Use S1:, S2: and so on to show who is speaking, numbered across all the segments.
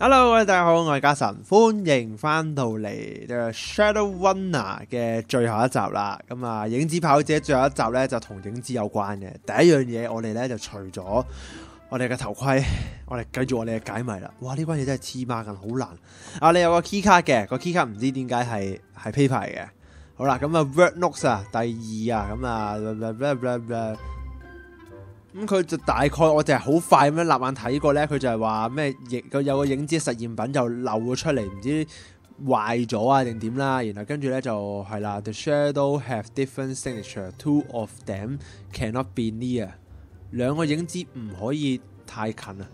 S1: Hello，大家好，我係嘉臣，歡迎翻到嚟《Shadow Runner》嘅最後一集啦。咁啊，影子跑者最後一集咧就同影子有關嘅。第一樣嘢，我哋咧就除咗我哋嘅頭盔，我哋繼續我哋嘅解謎啦。哇，呢關嘢真係黐孖筋，好難。啊，你有個 key card 嘅，個 key card 唔知點解係 paper 嘅。好啦，咁啊 Word Notes 啊，第二啊，咁啊。咁佢就大概我就係好快咁樣立眼睇過咧，佢就係話咩佢有個影子實驗品就漏咗出嚟，唔知壞咗啊定點啦。然後跟住咧就係啦 ，The shadow have different signature. Two of them cannot be near. 兩個影子唔可以太近啊！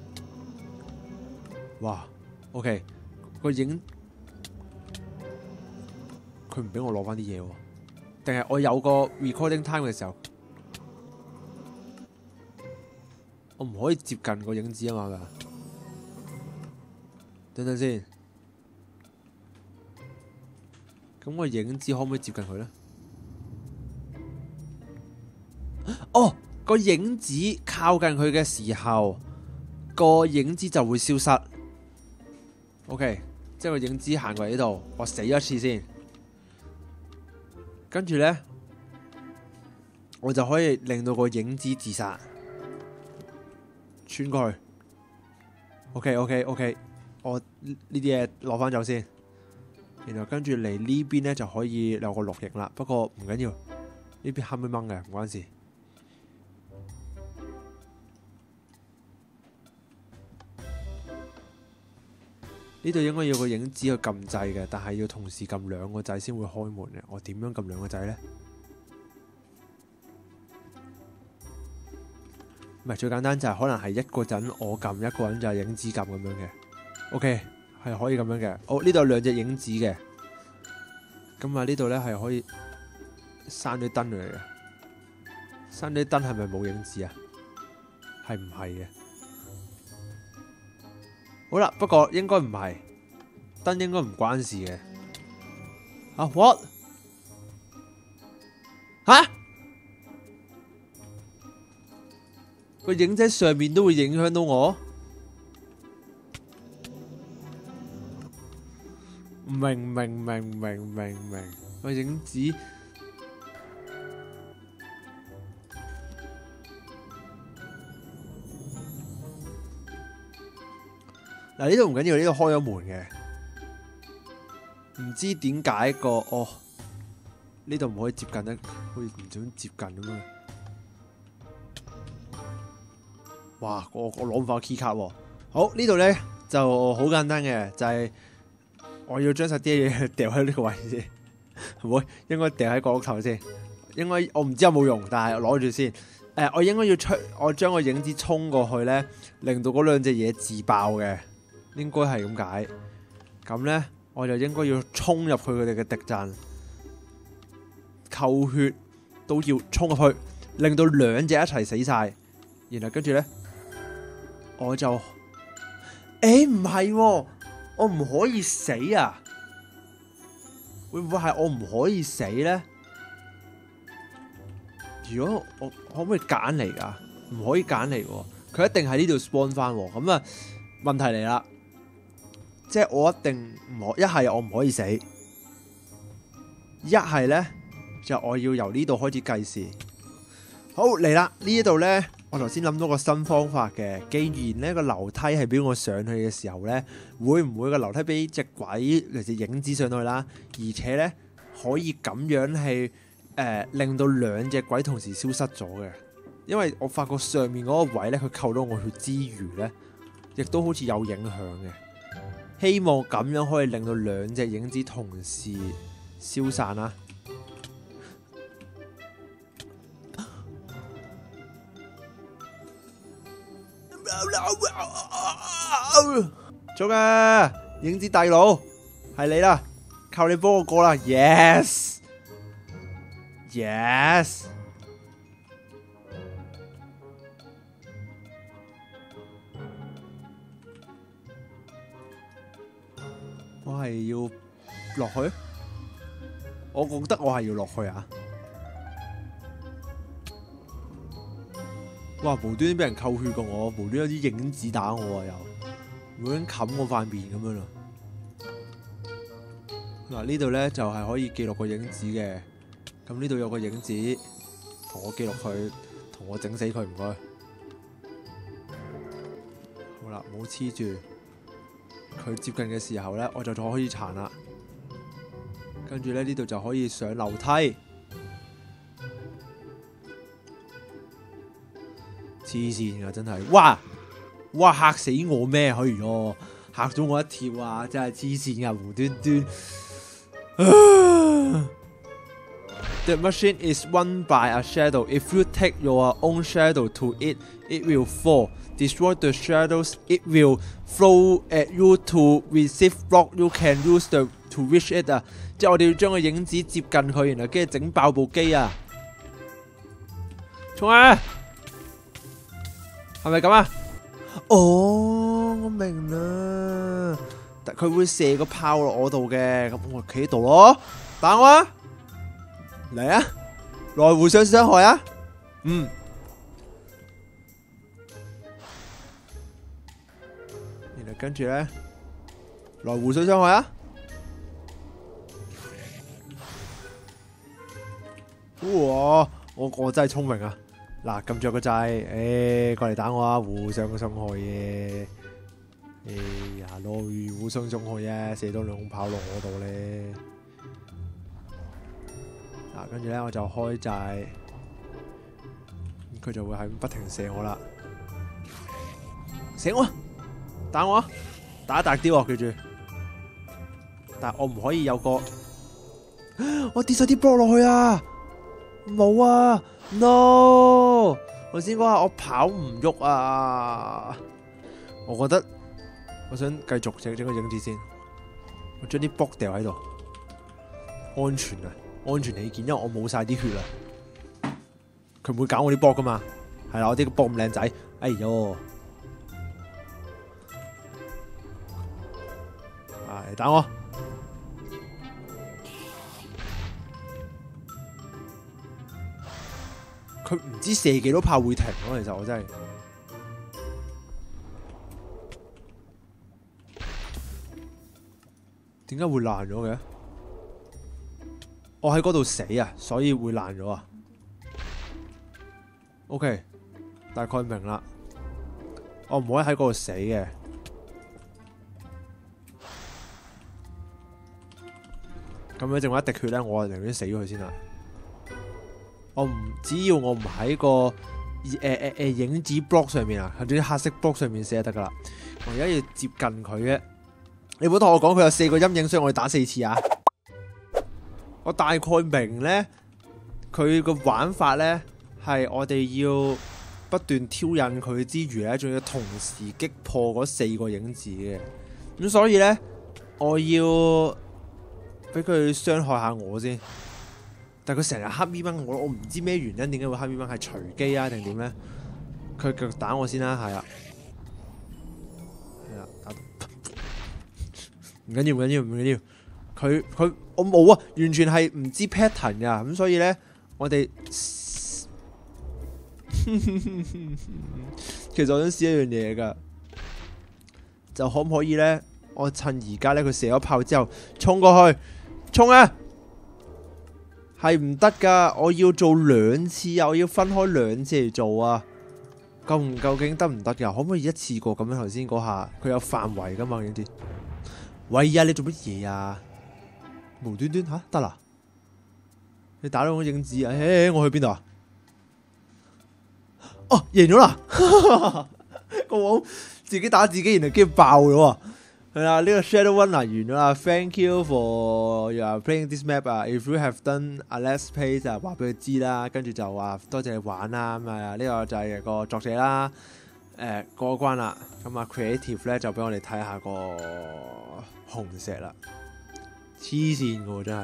S1: 哇 ，OK， 個影佢唔俾我攞翻啲嘢喎，定係我有個 recording time 嘅時候？我唔可以接近個影子啊嘛，等等先。咁個影子可唔可以接近佢呢？哦，個影子靠近佢嘅時候，個影子就會消失。OK， 即係個影子行過嚟呢度，我死咗一次先，跟住呢，我就可以令到個影子自殺。穿過去 ，OK， 我呢啲嘢攞翻走先，然後跟住嚟呢邊咧就可以有個錄影啦。不過唔緊要，呢邊黑掹掹嘅唔關事。呢度應該要個影子去撳掣嘅，但係要同時撳兩個掣先會開門嘅。我點樣撳兩個掣呢？唔係最簡單就係可能係一個陣我撳，一個人就係影子撳咁樣嘅。OK， 係可以咁樣嘅。哦，呢度有兩隻影子嘅。咁啊呢度咧係可以閂啲燈嚟嘅。閂啲燈係咪冇影子啊？係唔係嘅？好啦，不過應該唔係，燈應該唔關事嘅。啊 what？ 吓？個影仔上面都會影響到我，明個影子嗱，呢度唔緊要，呢度開咗門嘅，唔知點解個呢度唔可以接近咧，好似唔想接近咁樣。哇！我攞唔翻個 key card 喎。好，呢度咧就好簡單嘅，就係我要將晒啲嘢掉喺呢個位先，唔會應該掉喺角落頭先。應該我唔知有冇用，但係攞住先。我應該要我將個影子衝過去咧，令到嗰兩隻嘢自爆嘅，應該係咁解。咁咧我就應該要衝入去佢哋嘅敵陣，扣血都要衝入去，令到兩隻一齊死晒。然後跟住咧。我就唔係喎，我唔可以死啊！會唔會係我唔可以死咧？如果我可唔可以揀嚟㗎？唔可以揀嚟喎，佢一定喺呢度 spawn 翻喎。咁啊，問題嚟啦，即係我一定唔可，一係我唔可以死，一係咧就我要由呢度開始計時。好嚟啦，呢一度咧。我頭先諗到個新方法嘅，既然呢個樓梯係俾我上去嘅時候呢，會唔會個樓梯俾隻鬼嚟自影子上去啦？而且呢，可以咁樣係令到兩隻鬼同時消失咗嘅，因為我發覺上面嗰個位呢，佢扣到我血之餘呢，亦都好似有影響嘅。希望咁樣可以令到兩隻影子同時消散啦。做嘅影子大佬係你啦，靠你幫我過啦 ，yes， 我係要落去，我覺得我係要落去啊！哇！無端端俾人扣血過我，無端有啲影子打我啊又。 唔會冚我塊面咁樣啦。嗱，呢度咧就係可以記錄個影子嘅。咁呢度有個影子，同我記錄佢，同我整死佢唔該。好啦，冇黐住。佢接近嘅時候咧，我就可以殘啦。跟住咧呢度就可以上樓梯。黐線㗎真係，哇嚇死我咩？可以喎，嚇咗我一跳啊！真係黐線㗎，無端端。The machine is run by a shadow. If you take your own shadow to it, it will fall. Destroy the shadows. It will throw at you to receive block. You can use the to reach it 啊！即係我哋要將個影子接近佢，然後跟住整爆部機啊！衝啊！係咪咁啊？哦，我明啦，但佢會射個炮落我度嘅，咁我企喺度咯，打我啊！嚟啊！來互相傷害啊！然後跟住咧，來互相傷害啊！哇！我真係聰明啊！嗱，撳着個掣，過嚟打我啊！互相傷害嘅，呀，攞互相傷害啊！射多2孔炮落我度咧。嗱，跟住咧我就開掣，佢就會係不停射我啦。射我，打我，打一大雕啊！記住，但係我唔可以有個，我跌晒啲 block 落去啊！冇啊 ，no！ 我先講下我跑唔喐啊！我覺得我想繼續整個影子先，我將啲 block 掉喺度，安全啊！安全起見，因為我冇晒啲血啦，佢唔會搞我啲 block 噶嘛，係啦，我啲 block 咁靚仔，哎喲，嚟打我！佢唔知射幾多炮會停咯，其實我真係，點解會爛咗嘅？我喺嗰度死啊，所以會爛咗啊。OK， 大概明啦。我唔可以喺嗰度死嘅。咁樣剩翻一滴血咧，我寧願死咗佢先啦。只要我唔喺個影子 block 上面啊，喺啲黑色 block 上面射就得噶啦。我而家要接近佢嘅。你唔好同我講佢有4個陰影，所以我要打4次啊！我大概明咧，佢個玩法咧係我哋要不斷挑釁佢之餘咧，仲要同時擊破嗰4個影子嘅。咁所以咧，我要俾佢傷害下我先。但係佢成日黑咪掹我唔知咩原因，點解會黑咪掹？係隨機啊定點咧？佢腳打我先啦，係啊，打到唔緊要，唔緊要，唔緊要。佢我冇啊，完全係唔知 pattern 噶，咁所以咧，我哋其實我想試一樣嘢噶，就可唔可以咧？我趁而家咧佢射咗炮之後，衝過去，衝啊！係唔得噶，我要做2次啊！我要分開2次嚟做啊！究竟得唔得噶？可唔可以一次過咁樣？頭先嗰下佢有範圍噶嘛？影子，喂呀！你做乜嘢啊？無端端吓得啦！你打到我影子啊！我去邊度啊？哦，贏咗啦！個網自己打自己，然後跟住爆咗啊！係啦，呢個 Shadow Runner 完咗啦。Thank you for playing this map 啊。If you have done a let's play 就話俾佢知啦，跟住就話多謝你玩啦。咁啊，呢個就係個作者啦。過關啦。咁啊 ，Creative 咧就俾我哋睇下個紅石啦。黐線㗎真係。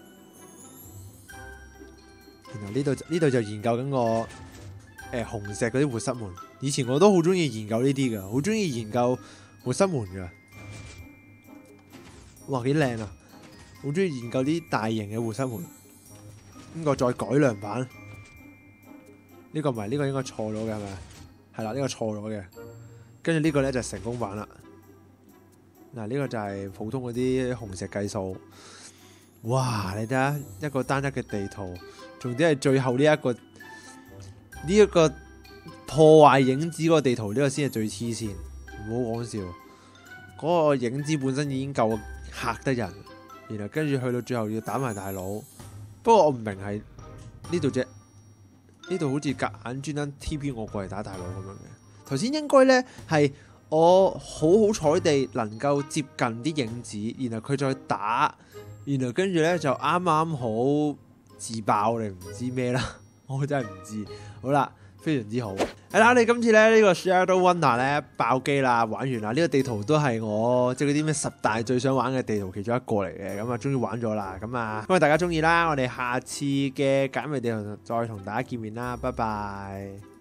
S1: 然後呢度就研究緊個紅石嗰啲活塞門。以前我都好中意研究呢啲㗎，好中意研究活塞門㗎。哇，幾靚啊！好中意研究啲大型嘅活塞門。呢個再改良版，呢個唔係，呢個應該錯咗嘅係咪？係啦，呢個錯咗嘅。跟住呢個咧就係成功版啦。 嗱，呢個就係普通嗰啲紅石計數。哇！你睇下一個單一嘅地圖，重點係最後呢一個破壞影子嗰個地圖，呢個先係最黐線。唔好講笑，嗰個影子本身已經夠嚇得人，然後跟住去到最後要打埋大佬。不過我唔明係呢度啫，呢度好似夾硬專登 TP 我過嚟打大佬咁樣嘅。頭先應該呢係我好彩地能夠接近啲影子，然後佢再打，然後跟住呢就啱啱好自爆你唔知咩啦，我真係唔知。好啦，非常之好。係啦，我哋今次咧呢個 Shadow Runner 咧爆機啦，玩完啦。呢個地圖都係我即係嗰啲咩10大最想玩嘅地圖其中一個嚟嘅。咁啊，終於玩咗啦。咁啊，希望大家中意啦。我哋下次嘅解謎地圖再同大家見面啦。拜拜。